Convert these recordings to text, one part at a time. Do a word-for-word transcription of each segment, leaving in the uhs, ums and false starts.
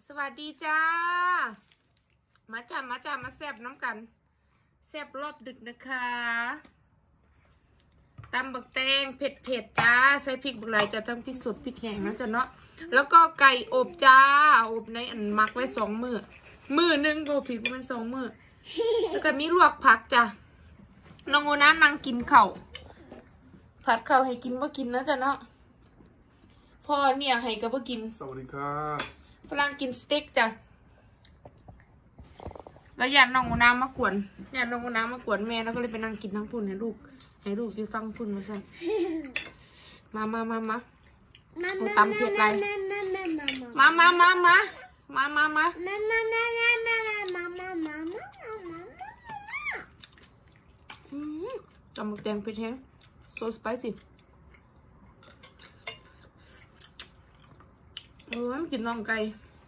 สวัสดีจ้ามาจ้ามาจ้ามาแซ่บน้ำกันแซ่บรอบดึกนะคะตำบักแตงเผ็ดเผ็ดจ้าใส่พริกบักไหลจะต้องพริกสดพริกแห้งนะจ๊ะเนาะแล้วก็ไก่อบจ้าอบในอันมักไว้สองมือมือหนึ่งก็ผิดมันสองมือแล้วก็มีลวกผักจ้ะน้องโอน้านั่งกินเข่าผัดเข่าให้กินว่ากินนะจ๊ะเนาะพ่อเนี่ยให้ก็ว่ากินสวัสดีครับฝรั่งกินสเต็กจ้ะแล้วยานน้องโอน้ามากวนยานน้องโอน้ามากวนแม่แล้วก็เลยไปนั่งกินทั้งพุ่นให้ลูกให้ลูกอยู่ฟังพุ่นมาสั่นมามามามาเอาตำเผ็ดไรมามามามามามามาจำหมูแดงเผ็ดแห้ง so spicy โอ้ยกินน่องไก่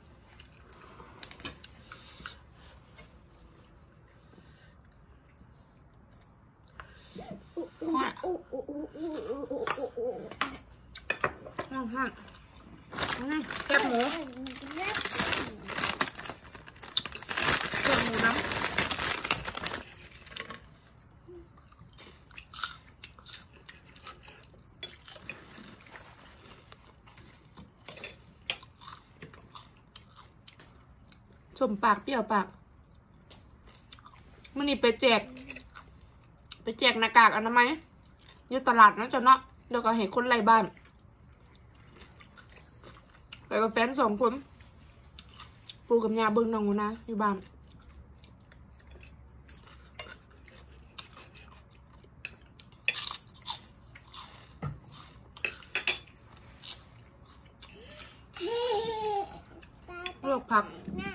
แคบหมูแคบหมูน้ำชมปากเปรี้ยวปากมันนี่ไปแจกไปแจกหน้ากากอนามัยอยู่ตลาดนะจ๊ะเนาะแล้วก็เห็นคนไร้บ้านไปกับแฟนสองคนปูกับยาเบิ้งน้องกูนะอยู่บ้านลวกผัก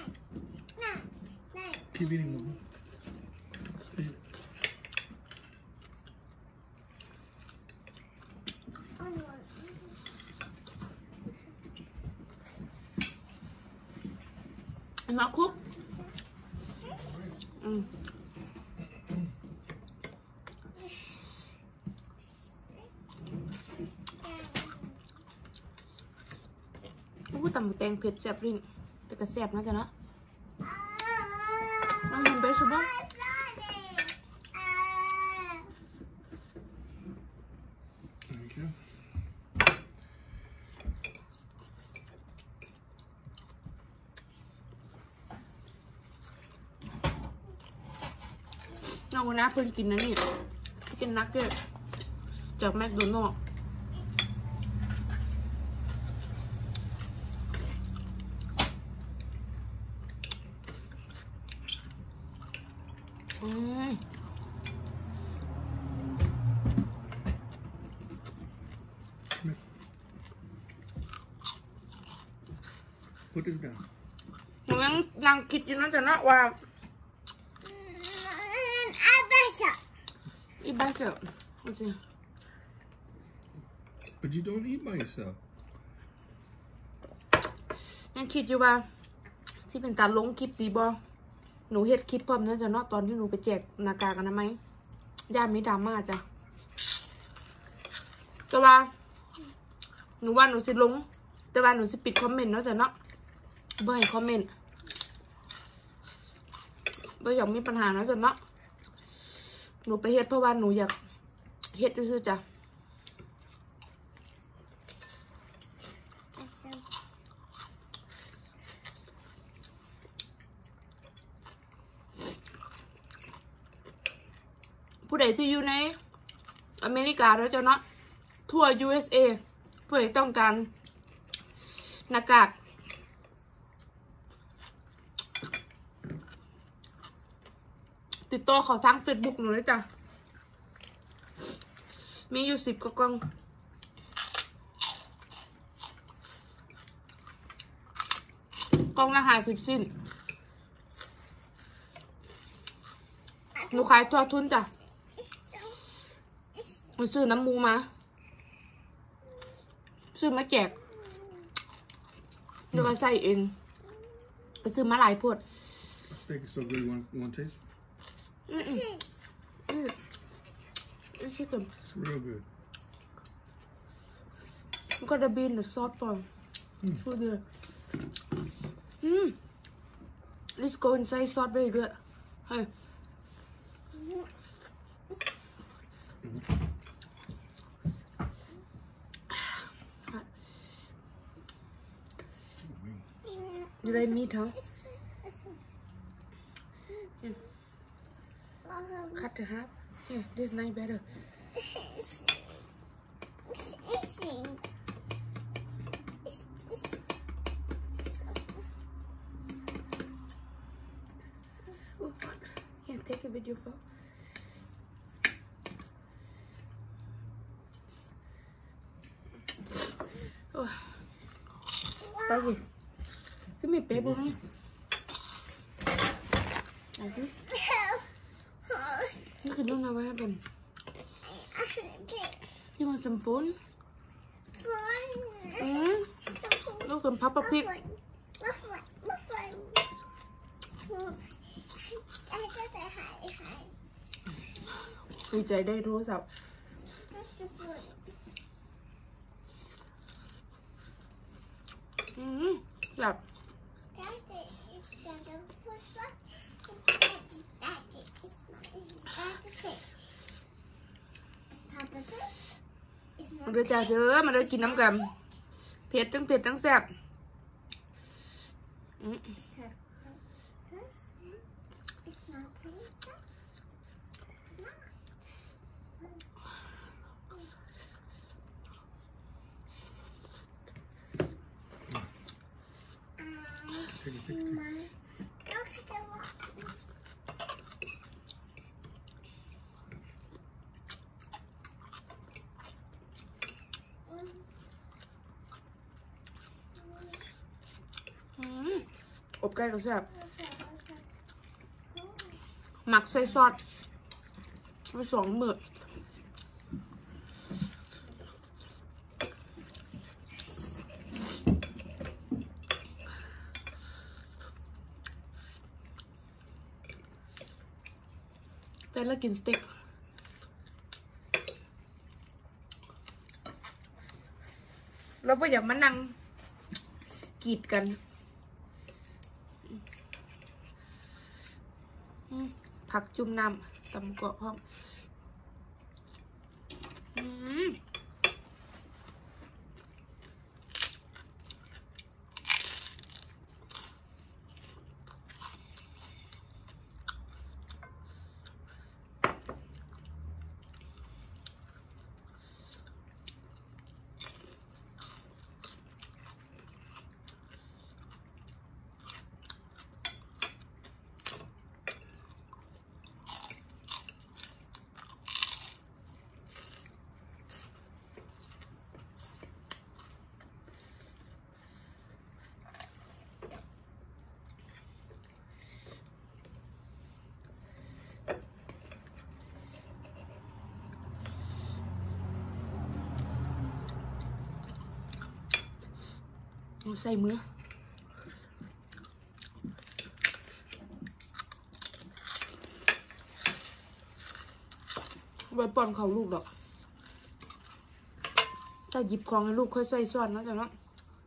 พี่วิ่งลงมาคุกอืมอู้ตำหมูแตงเผ็ดแซ่บลิ้นแต่ก็แซ่บนะจ๊ะเนาะน้องทำไปสุดบ้างน้องนะเพิ่งกินนะนี่กินนักเก็ตจากแมคโดนัลด์อืม Put this down หนูยังนั่งคิดอยู่นะจ๊ะเนาะว่าอีบ้าเจ้าดูสิ But you don't eat by yourself ยังคิดอยู่ว่าที่เป็นตาลงคลิปดีบอหนูเฮ็ดคลิปพร้อมนะจ๊ะเนาะตอนที่หนูไปแจกหน้ากากอนามัยย่านไม่ดราม่าจ้ะแต่ว่าหนูว่าหนูสิลงแต่ว่าหนูสิปิดคอมเมนต์เนาะจ๊ะเนาะบ่ให้คอมเมนต์บ่อยากมีปัญหาเนาะจ๊ะเนาะหนูไปเฮ็ดเพราะว่าหนูอยากเฮ็ดซื่อๆจ้ะผู้ใดที่อยู่ในอเมริกาแล้วจ้ะเนาะทั่ว ยู เอส เอ ผู้ใดต้องการหน้ากากติดต่อเขาทางเฟซบุ๊กหนูเลยจ้ะมีอยู่สิบกว่ากล่องกล่องละห้าสิบสิ้นหนูขายทั่วทุนจ้ะหนูซื้อน้ำมูมาซื้อมาแจกเดี๋ยวก็ใส่เองไปซื้อมาหลายพวด Steak is so good. You want, you want to taste? Mm-mm. Mm. It's chicken. It's real good. I'm gonna be in the sauce bar. Mm. So good. Mm. let's go inside sauce very good hey you like meat huh yeah. Cut the half yeah this nice better yeah take a video for oh cái gì cái mì bé bông này chứ you can don't know what happened you want some phone mm? Look some Peppa Pigดีใจได้โทรศัพท์อืมแบบมันเลยจ่าเธอมันเลยกินน้ำกันเผ็ดทั้งเผ็ดทั้งแซ่บอืม Take it, take it, take it. อบไก่ก็แซ่บหมักใส่ซอสไปสองมื้อเป็นแล้วกินสเต็กเราไม่อยากมานั่งกีดกันผักจุ่มน้ำตำกรอบพร้อมอืมใส่มือไว้ป้อนเขาลูกดอกถ้าหยิบของให้ลูกค่อยใส่ซ้อนนะจ๊ะเนาะ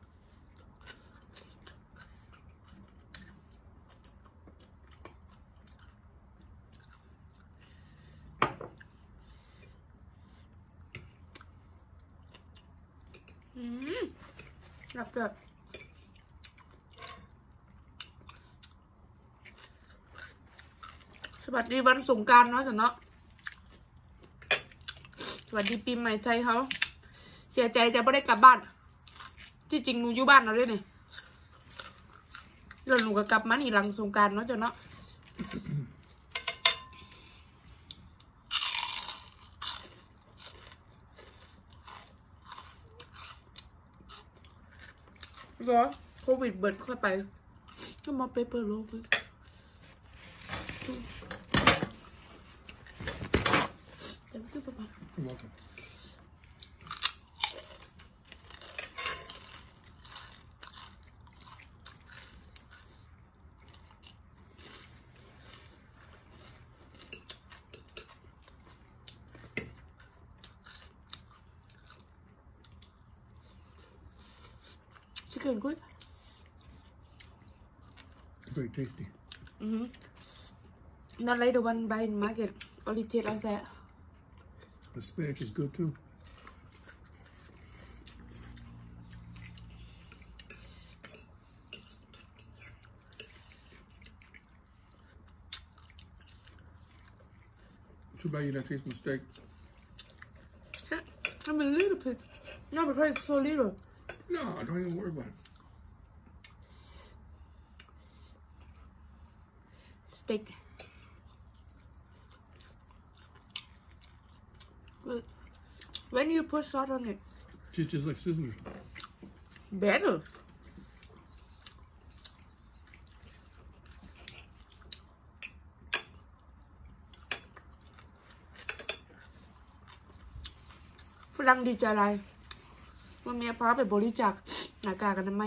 อืมหลับแบบสวัสดีวันสงกรานต์เนาะจ๊ะเนาะสวัสดีปีใหม่ไทยเขาเสียใจจะไม่ได้กลับบ้านที่จริงหนูอยู่บ้านเราด้วยนี่แล้วหนูก็กลับมานี่หลังสงกรานต์เนาะจ๊ะเนาะก็โควิดเบิดค่อยไปก็มาเปเปอร์โลก You're welcome. Chicken good. Very tasty. Mm-hmm. Not like the one buy in market. Only taste like that. The spinach is good too. Too bad you don't taste my steak. I'm a little bit. No, because it's so little. No, don't even worry about it. Steak. Good. When you put salt on it, Just, just like sizzling. better.ฝรั่งดีใจอะไรว่าเมียพาไปบริจาคหน้ากากอนามัย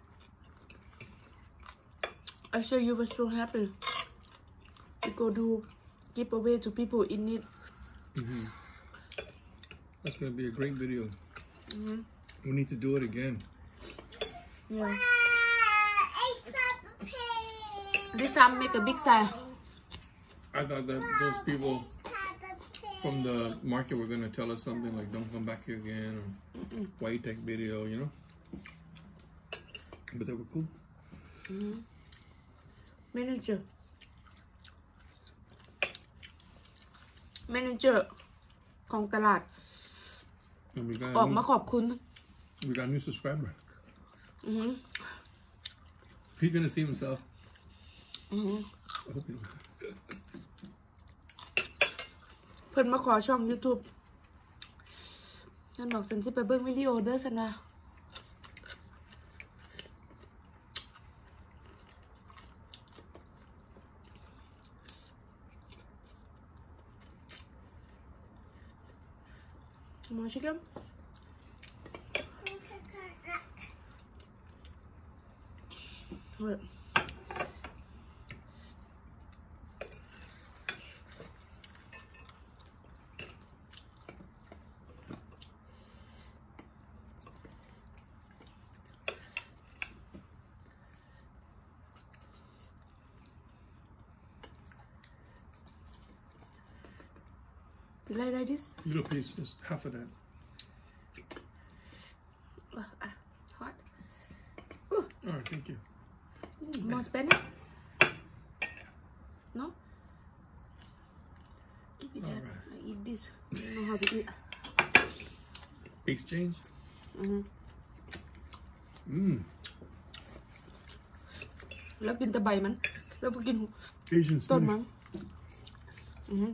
I sure you were so happy to go do give away to people in need. Mm-hmm. That's gonna be a great video. Mm-hmm. We need to do it again. Yeah. Ah, it's Peppa Pig. This time make a big sign. I thought that those people It's Peppa Pig. from the market were gonna tell us something like, "Don't come back here again," or Mm-mm. "Why you take video?" You know. But they were cool. Mm-hmm. Manager Manager ของตลาด And we ออก got มา a ขอบคุณ new, we got a new subscriber. อือหือ He's gonna see himself. อือหือ I hope he- เพิ่นมาขอช่อง YouTube ฉันบอกฉันสิไปเบิ่งวิดีโอเด้อฉันว่ามาชิคกี้พาย You like like this? Little piece, just half of that. Uh, uh, hot. All right, thank you. More Spanish? No? Give me that. Alright. I eat this. I don't know how to eat. Exchange. Mm-hmm. Mmm. แล้วกินแต่ใบมัน แล้วก็กิน Asian ต้นมั spinach. นอือหือ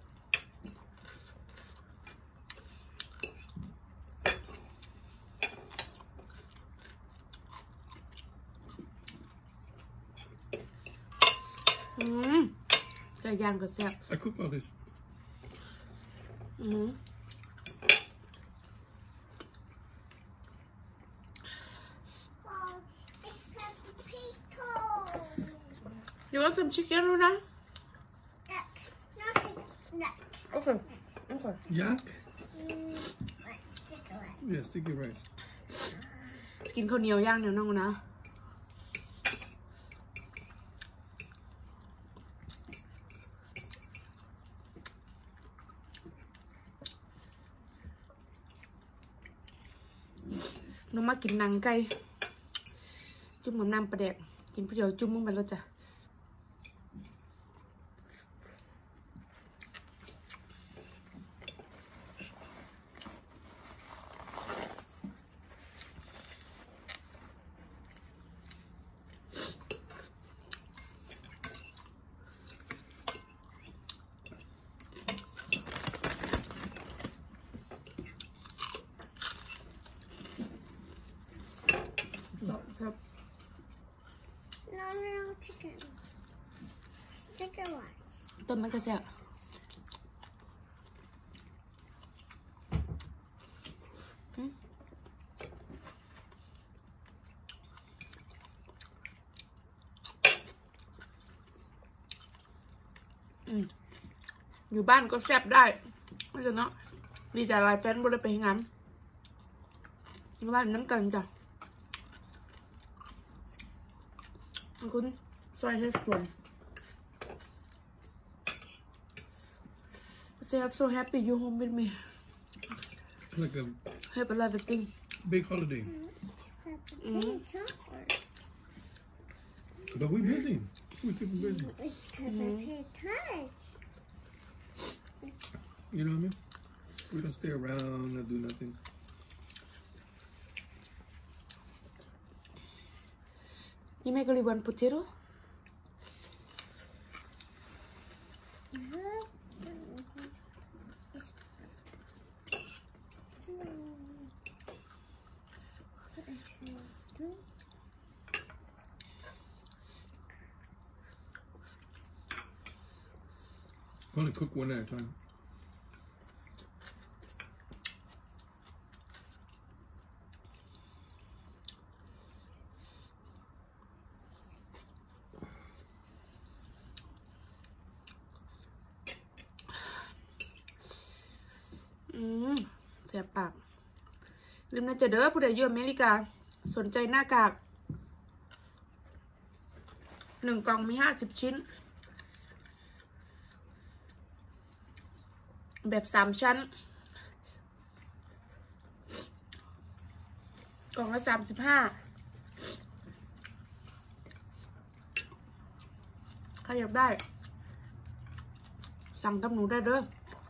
อืมไก่ย่างก็แซ่บ I cook all this. อือหือ Oh, it's Peppa Pig toy. You want some chicken, Luna? Look, not chicken. Look. Okay. Okay. Yak? Mm, let's stick away. Yeah, sticky rice. กินข้าวเหนียวย่างเหนียวน่องนะ หนูมากินหนังไก่จุ่มกับน้ำปลาแดกกินผู้เดียวจุ่มมึงไปแล้วจ้ะครับ No, no, no, chicken. Stick away. ต้นมันก็แซ่บอืมอืมอยู่บ้านก็แซ่บได้ไม่ใช่เนาะดีแต่ลายแฟนบ่ได้ไปงานอยู่บ้านน้ำกันจ้ะขอบคุณซอยให้ส่วน say I'm so happy you home with me Like a have a lot of things big holiday. Mm. But we're busy. We keep them busy. You know what I mean? We don't stay around and do nothing. You make only one potato? Only cook one at a time. อืมแสบปากลืมนะจะเด้อผู้ใดอยู่อเมริกาสนใจหน้ากากหนึ่งกล่องมีห้าสิบชิ้นแบบสามชั้นกล่องละสามสิบห้าใครอยากได้สั่งกับหนูได้เด้อ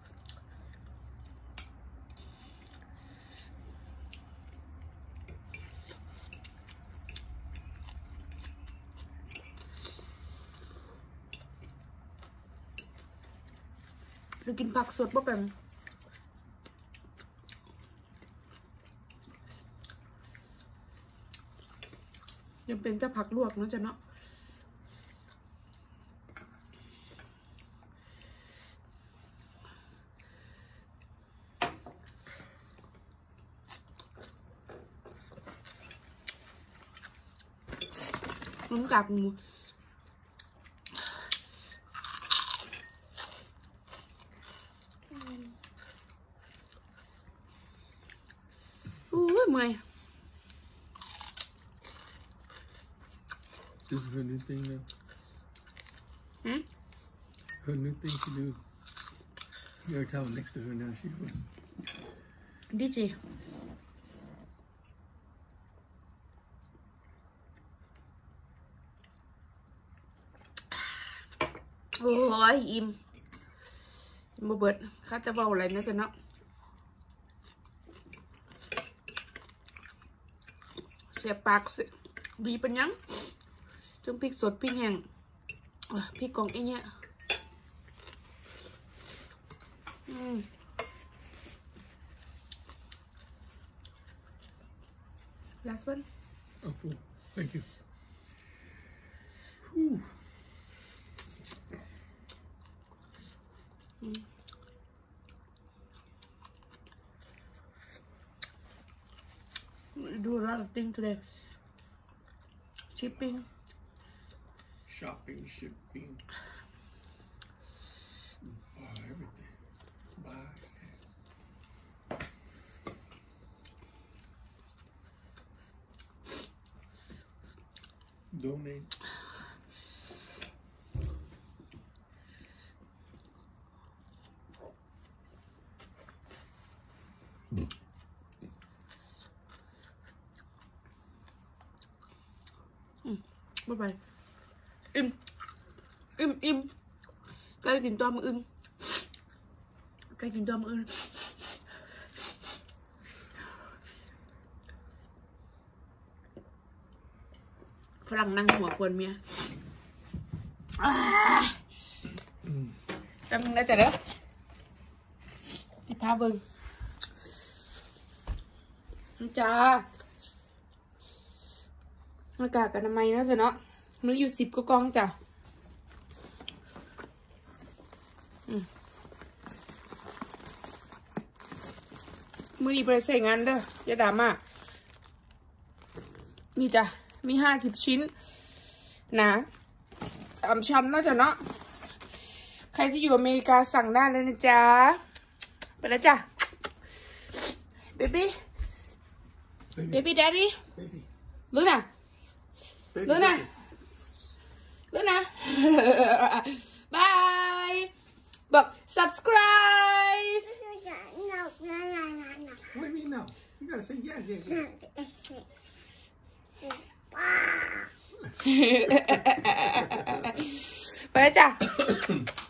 เรากินผักสดบ่เป็นยังเป็นแต่ผักลวกนะจ๊ะเนาะน้ำกากหมูอู้ยเมื่อย This is her new thing now. Hmm? Her new thing to do. You're telling next to her now. She goes. ดิจิโอ้ยอิ่มบ่เบิดข้าจะเบาอะไรนะจ๊ะเนาะเสียปากสิดีเป็นยังจงพริกสดพริกแห้งพริกกองไอ้เนี่ยอืม last one Oh, full. Thank you. Whew. Mm. We do a lot of things today. Shipping. Shopping, shipping. Buy everything. Buy, sell. Donate. Bye bye. Im. Im, im. Cây tìm to mà ưng. Cây tìm to mà ưng.ฝรั่งนั่งหัวควรเมียจำได้แต่เด้อที่พาเบิ่งจ้าหน้ากากอนามัยนะจ๊ะเนาะมันอยู่สิบก็กองจ้ะมือดีไปใส่งานเด้ออย่าด่ามานี่จ้ะมีห้าสิบชิ้นนะสามชั้นเนาะจ้ะเนาะใครที่อยู่อเมริกาสั่งได้เลยนะจ๊ะไปแล้วจ้ะเบบี้เบบี้แดดดี้ Baby. รู้นะ Baby. Luna. baby. Luna. Bye. But subscribe. You gotta say yes, yes, yes. Wow. ไปแล้วจ้ะ